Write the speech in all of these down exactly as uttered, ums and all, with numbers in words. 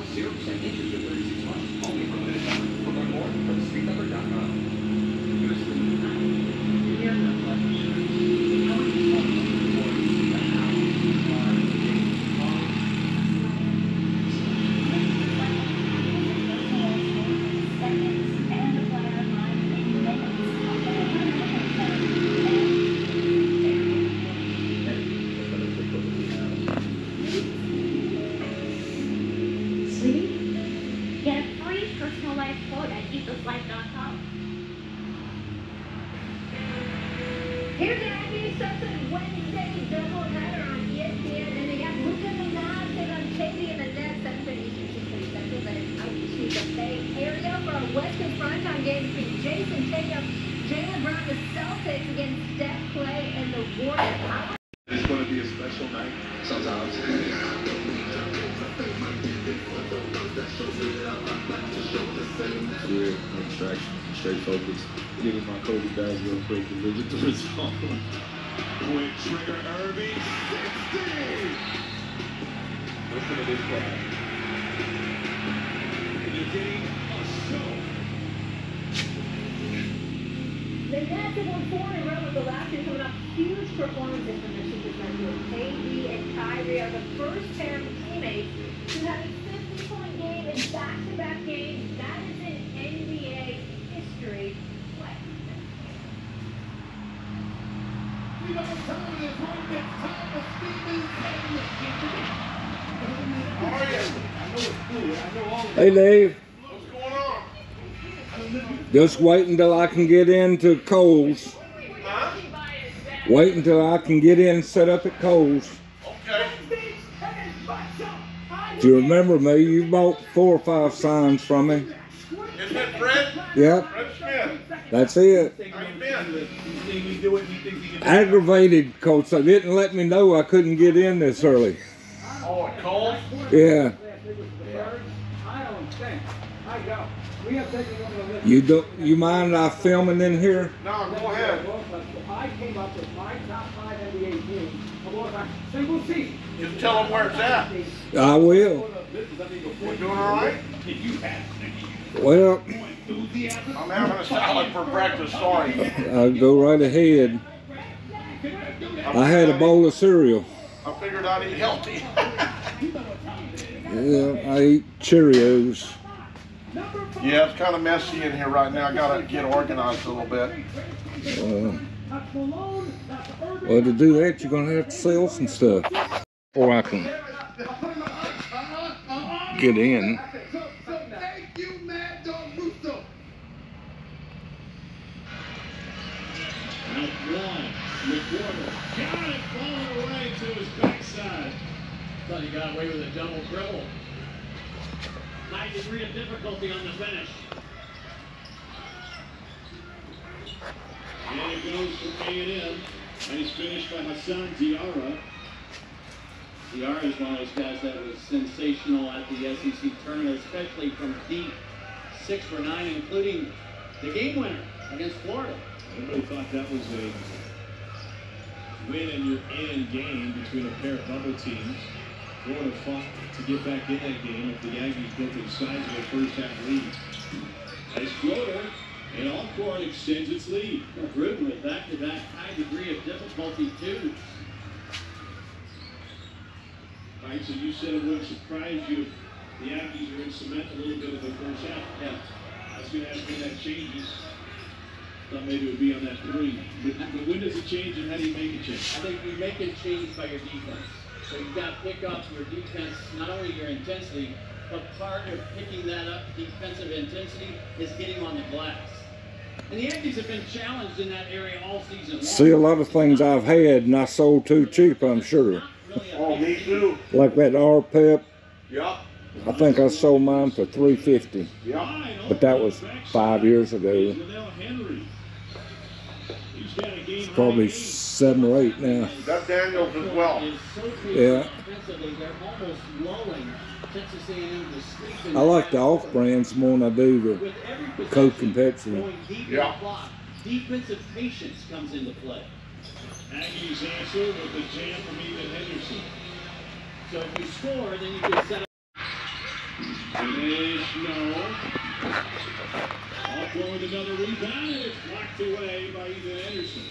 zero percent interest for thirty-six months. Only for a limited time. For learn more, go to speed number dot com. Get a free personalized quote at ethos life dot com. Here's the I B Substance Wednesday doubleheader on E S P N, and they got Luka Doncic and Octavian the Nets. seven thirty Eastern, six thirty Central. That is out to the Bay Area for a West Coast primetime game between Jason Tatum, Jaylen Brown, the Celtics against Steph Clay and the Warriors. It's going to be a special night. Sometimes. Clear, no distraction, straight focus. Giving my Kobe guys real quick and look at the result. Quick trigger, Irving. sixty! Listen to this guy. And you're getting a show. The Nets have won four in a row with the last two coming off huge performances from their superstars. K D and Kyrie are the first pair of teammates to have a fifty-point game in back-to-back games. That is in N B A history. What? We know what time it is, right? It's time for Stephen How are you? I know it's cool. I know all of Hey Dave, What's going on? just wait until I can get into Kohl's. Huh? Wait until I can get in and set up at Kohl's. Okay. Do you remember me? You bought four or five signs from me. Isn't it Fred? Yep, Fred Smith. that's it. How you been? Aggravated because they didn't let me know I couldn't get in this early. Oh, at Cole's? Yeah. You don't? You mind I filming in here? No, go ahead. I came up with my top five N B A teams of all time, single season. Just tell them where it's at. I will. You doing all right? Well, I'm having a salad for breakfast, sorry. I'll go right ahead. I had a bowl of cereal. I figured I'd eat healthy. Yeah, I eat Cheerios. Yeah, it's kind of messy in here right now. I gotta get organized a little bit. Uh, well, to do that, you're gonna have to sell some stuff before I can get in. Thank you, Mad Dog Russo. Out one, McWhorter got it, falling away to his backside. Thought he got away with a double dribble. High degree of difficulty on the finish. And it goes for A and M. Nice finish by Hassan Diarra. Diarra is one of those guys that was sensational at the S E C tournament, especially from deep, six for nine, including the game winner against Florida. Everybody thought that was a win and you're in game between a pair of bubble teams. Florida fought to get back in that game if the Aggies built the size of their first half lead. Nice floater, and Alcorn extends its lead. Gruden with back-to-back high degree of difficulty too. All right, so you said it wouldn't surprise you if the Aggies are in cement a little bit of the first half. Yeah. I was going to ask when that changes. Thought maybe it would be on that three. But, but when does it change and how do you make it change? I think you make it change by your defense. So you've got to pick up your defense, not only your intensity, but part of picking that up, defensive intensity, is getting on the glass. And the Aggies have been challenged in that area all season long. See, a lot of things I've had and I sold too cheap, I'm sure. Oh, me too. Like that R Pep. Yep. I think I sold mine for three fifty. Yep. But that was five years ago. It's probably seven or eight now. That Daniels as well. Yeah. I like the off brands more than I do the Coke and Pepsi. Yeah. Defensive patience comes into play. Aggies answer with the jam from Ethan Henderson. So if you score, then you can set up. Finish, no. Alcorn with another rebound, and it's blocked away by Ethan Anderson.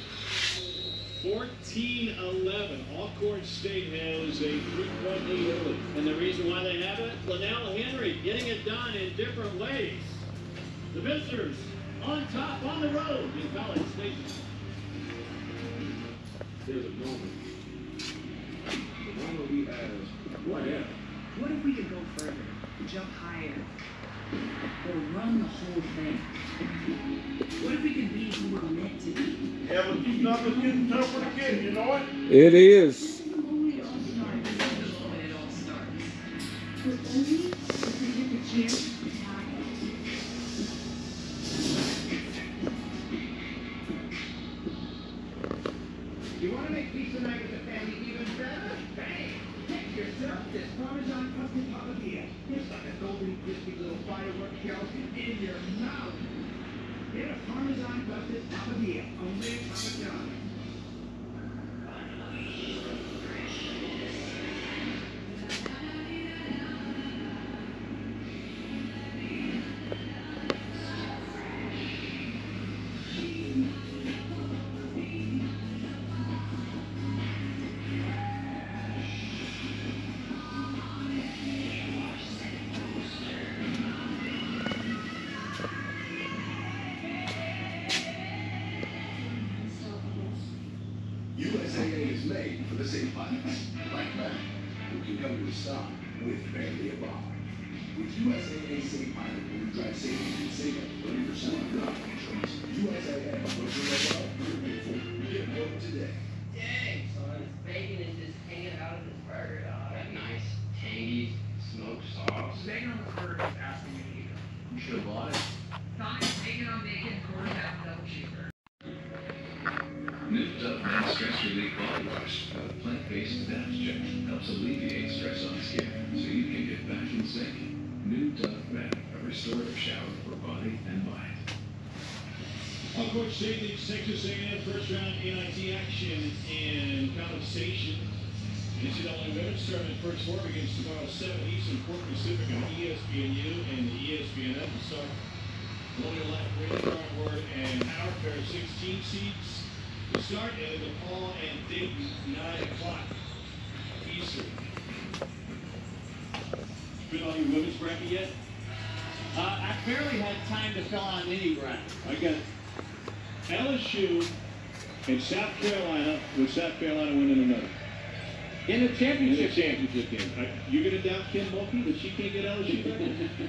fourteen eleven. Alcorn State has a three-point lead early. And the reason why they have it, Linnell Henry getting it done in different ways. The visitors on top on the road in College Station. There's a moment. The moment we ask, what if? What if we could go further, jump higher, or run the whole thing? What if we could be who we're meant to be? Yeah, but these numbers getting tougher to get, you know it? It is. The moment it all starts. The moment it all starts. But only if we get the chance to tackle. You want to make pizza night with the family even better? Bang! Get yourself this Parmesan custard papadilla. It's like a golden, crispy little firework show in your mouth. Get a Parmesan custard papadilla, only at Papa John's. U S A A is made for the safe pilots, like Matt, who can come to a stop with barely a bar. With U S A A Safe Pilot, when you drive safely, you save up thirty percent on your auto insurance. U S A A, what you know about, you're paid for. Get one today. Dang, son, bacon is just hanging out of this burger, dog. That nice, tangy, smoked sauce. Bacon on the burger is asking me to eat it. You should have bought it. Fine, bacon on bacon, quarter pound double cheeseburger. New Dove Men Stress Relief Body Wash with a plant-based adaptogen helps alleviate stress on skin so you can get back in sync. New Dove Men, a restorative shower for body and mind. Alcorn State leads Texas A and M first round N I T action in College Station. N C double A women's tournament first four begins tomorrow seven Eastern, four Pacific on E S P N U and the E S P N F. To start, Colonial Life, Brady Farnward, and Howard pair of sixteen seeds. To start at DePaul and Dayton, nine o'clock Eastern. Been on your women's bracket yet? Uh, I barely had time to fill out any bracket. I got L S U and South Carolina, with South Carolina winning another. In the championship. In the championship game. I, you gonna doubt Kim Mulkey that she can't get L S U back?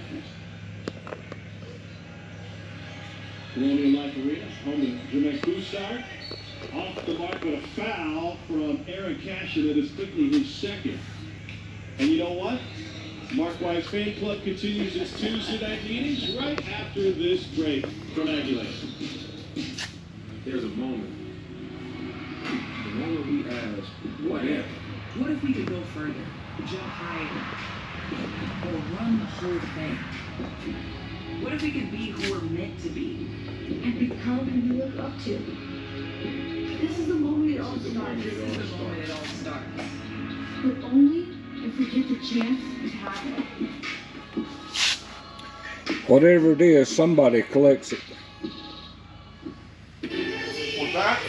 Colonial Life Arena, home to Jermaine Broussard. Off the mark with a foul from Aaron Cashin that is quickly his second. And you know what? Mark White's fan club continues its Tuesday night meetings right after this break from Aggieland. There's a moment. The moment we ask, what if? What if we could go further, jump higher, or run the whole thing? What if we could be who we're meant to be? And become who you look up to. This is the moment it all This is the moment starts. it all This is the moment it all starts. But only if we get the chance to tackle. Whatever it is, somebody collects it. What's that?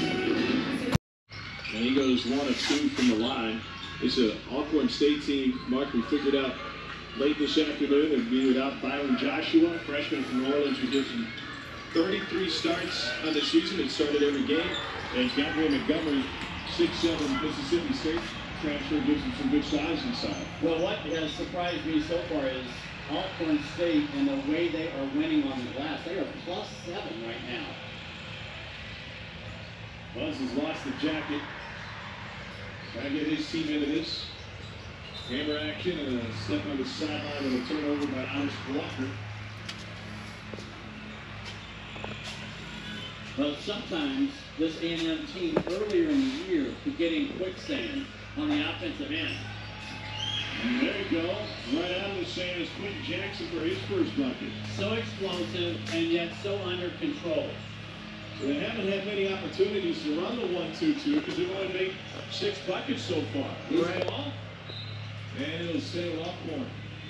And he goes one of two from the line. It's an Alcorn State team, Mark, we figured out late this afternoon. They'd be without Byron Joshua, freshman from New Orleans, who gives them thirty-three starts on the season and started every game. And Gabriel Montgomery, six seven Mississippi State transfer, gives them some good size inside. Well, what has surprised me so far is Alcorn State and the way they are winning on the glass. They are plus seven right now. Buzz has lost the jacket. Trying to get his team into this. Hammer action and a step on the sideline and a turnover by Amos Walker. Well, sometimes this A and M team earlier in the year could get in quicksand on the offensive end. And there you go. Right out of the sand is Quentin Jackson for his first bucket. So explosive and yet so under control. So they haven't had many opportunities to run the one two two because they've only made six buckets so far. He's Right. ball. And it'll stay with Alcorn.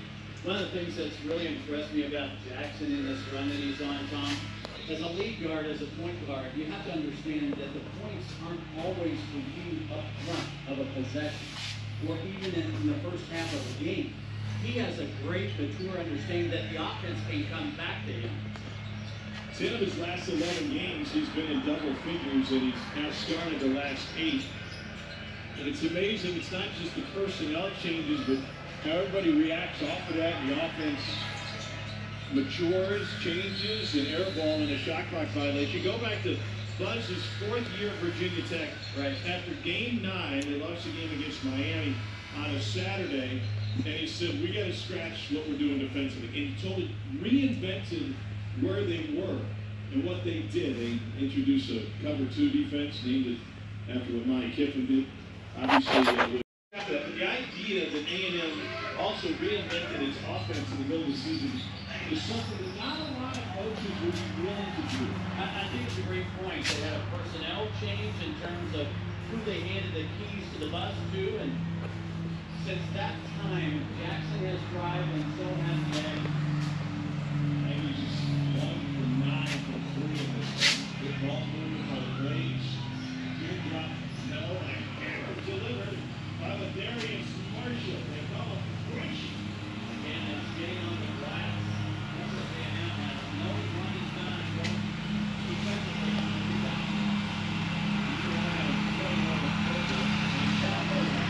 One of the things that's really impressed me about Jackson in this run that he's on, Tom, as a lead guard, as a point guard, you have to understand that the points aren't always for you up front of a possession, or even in the first half of a game. He has a great, mature understanding that the offense can come back to him. ten of his last eleven games, he's been in double figures, and he's now started the last eight. And it's amazing, it's not just the personnel changes, but how everybody reacts off of that, and the offense matures, changes, and airball in a shot clock violation. Go back to Buzz's fourth year at Virginia Tech. Right. After game nine, they lost the game against Miami on a Saturday, and he said, we got to scratch what we're doing defensively. And he totally reinvented where they were and what they did. They introduced a cover two defense, named it after what Monty Kiffin did. Obviously, uh, but the idea that A and M also reinvented its offense in the middle of the season is something that not a lot of coaches would be willing to do. I, I think it's a great point. They had a personnel change in terms of who they handed the keys to the bus to, and since that time, Jackson has thrived and so has the Aggies. Aggies just one for nine for three of this. Good ball movement by the Braves. Teardrop, no, and a hammer delivered by the Darius Marshall. They call him Fresh. Again, it's getting on the glass. That's what they now have. No run is done. Defensively on the rebound. You don't have a play on the quarter. And that was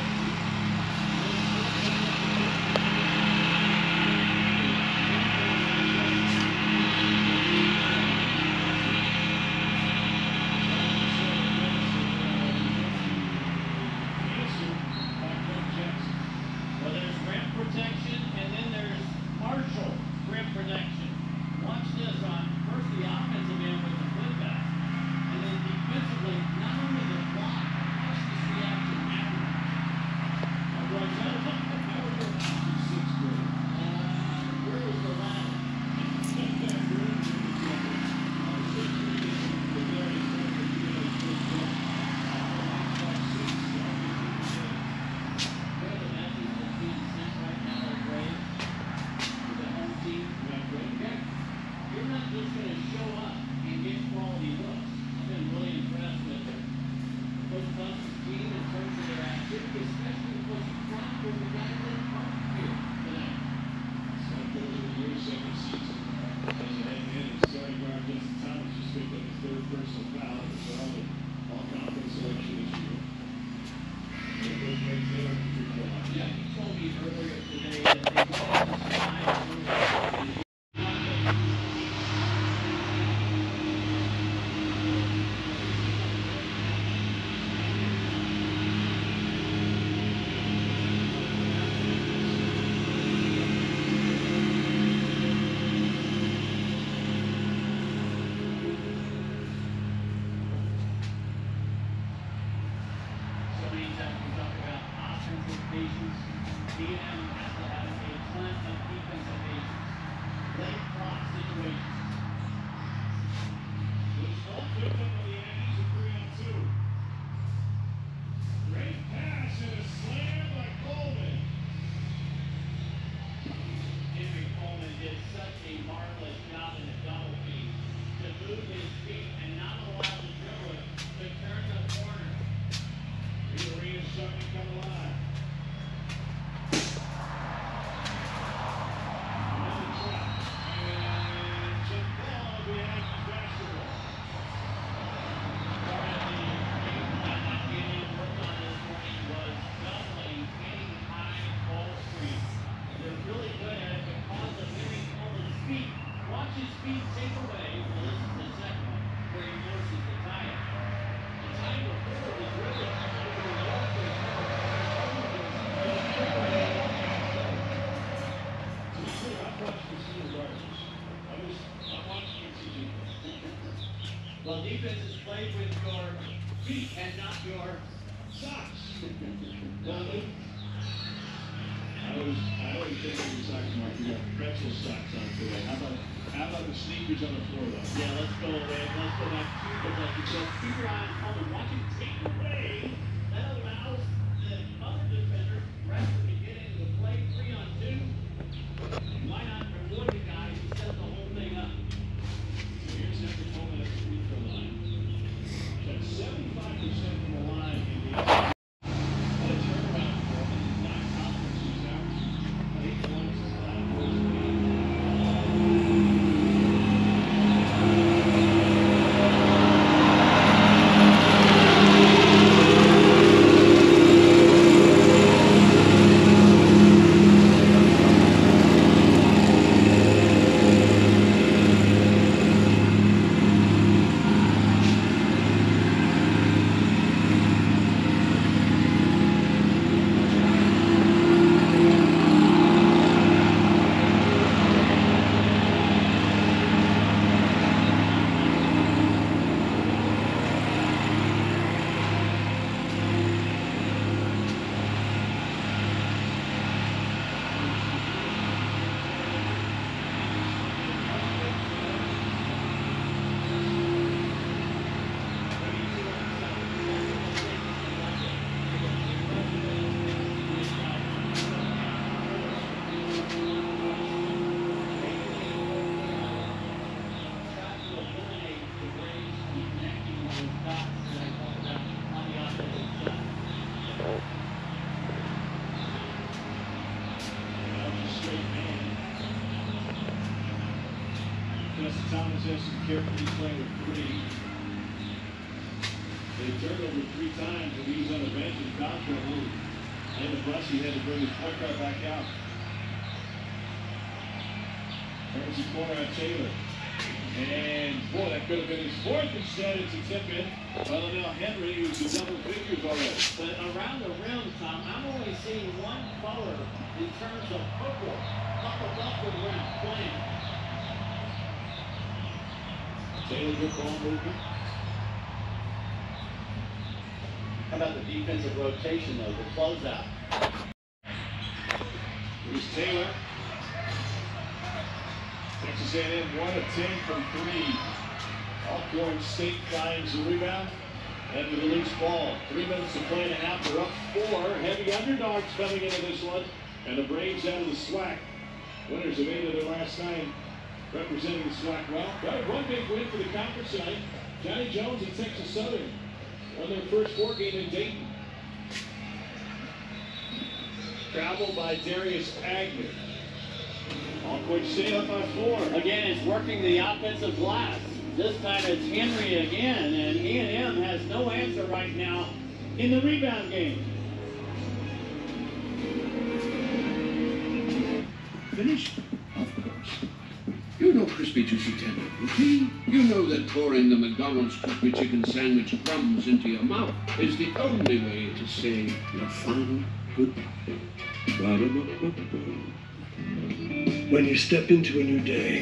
protection, and then there's Marshall rim protection. Watch this on first the offensive end with the putback, and then defensively, not only the block, watch this reaction after. All right, gentlemen, how are your sixth grade? Uh, where was the ladder? You're not just going to show up and get quality looks. I've been really impressed with Coach Buzz's team in terms of their activity, especially because you brought with the guys that are here tonight. So for the year, second season, as a head man, and starting guard Justin Thomas just picked up his third personal foul. It's all the all-conference selection this year. And it goes right there. Yeah, he told me earlier today that they wanted to slide through. D M has to have a ton of defensive patience. Late clock situations. Looks all picked up on the Aggies, a three on two. Great pass and a slam by Coleman. Henry Coleman did such a marvelous job in the double team to move his feet and not allow the dribbler to turn the corner. Rita Rita starting to come alive. Watch his feet take away. Well, this is the second one where he forces the tie-up. The time before was really To be clear, I've watched the senior guards. I was, I watched the N C G. Well, defense is played with your feet and not your socks. Well, I was, I always think of the socks, Mark. You got pretzel socks on today. How about, how about the sneakers on the floor, though? Yeah, let's go away. Let's go back to the like so keep your eyes on the watch him take away. That allows the other defender, Preston, to get into the play three on two. Justin Thomas has some carefully playing with three. They turned over three times and he was on the bench and foul trouble. And the bus, he had to bring his point guard back out. Turns the corner on Taylor. And boy, that could have been his fourth instead. It's a tip in. Well, now Henry, who's in double figures already. But around the rim, Tom, I'm only seeing one color in terms of football. Up above the rim, playing. Taylor, good ball movement. How about the defensive rotation, though, the closeout? Here's Taylor. Texas A and M one of ten from three. Alcorn State finds the rebound and with a loose ball. Three minutes to play and a half. They're up four. Heavy underdogs coming into this one. And the Braves out of the SWAC. Winners of eight of their last nine. Representing the SWAC well. Got one big win for the conference tonight. Johnny Jones and Texas Southern won their first four game in Dayton. Travel by Darius Agnew. Alcorn State up by four. Again, it's working the offensive glass. This time it's Henry again, and E and M has no answer right now in the rebound game. Finished? Of course. You know crispy, juicy, tender routine. You know that pouring the McDonald's crispy chicken sandwich crumbs into your mouth is the only way to say your final goodbye. When you step into a new day,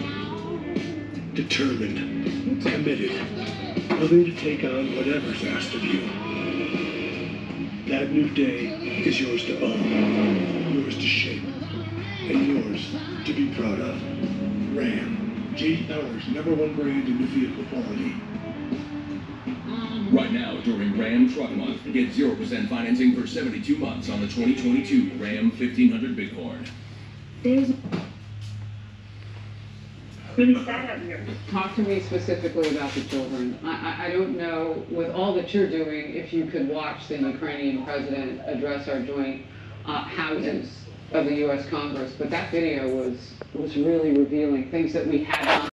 determined, committed, willing to take on whatever's asked of you, that new day is yours to own, yours to shape, and yours to be proud of. Ram, J D Power's number one brand in new vehicle quality. Right now, during Ram Truck Month, get zero percent financing for seventy-two months on the twenty twenty-two Ram fifteen hundred Bighorn. There's really sad out here. Talk to me specifically about the children. I, I, I don't know, with all that you're doing, if you could watch the Ukrainian president address our joint uh, houses of the U S Congress, but that video was was really revealing things that we had not